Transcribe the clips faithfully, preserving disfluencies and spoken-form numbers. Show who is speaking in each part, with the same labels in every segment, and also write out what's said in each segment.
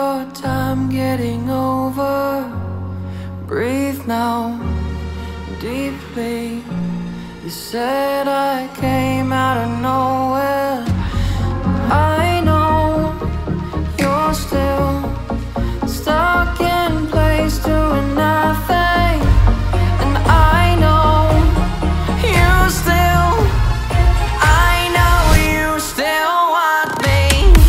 Speaker 1: your time getting over. Breathe now, deeply. You said I came out of nowhere. I know you're still stuck in place doing nothing. And I know you still, I know you still want me.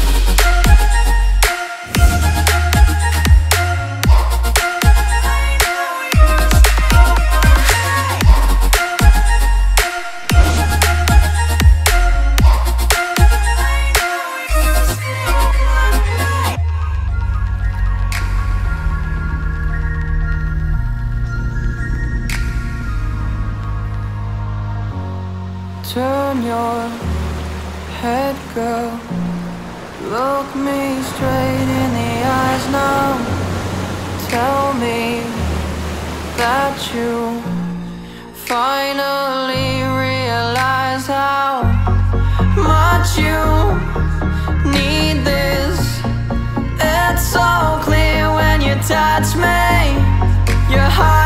Speaker 1: Turn your head, girl. Look me straight in the eyes now. Tell me that you finally realize how much you need this. It's so clear when you touch me. Your heart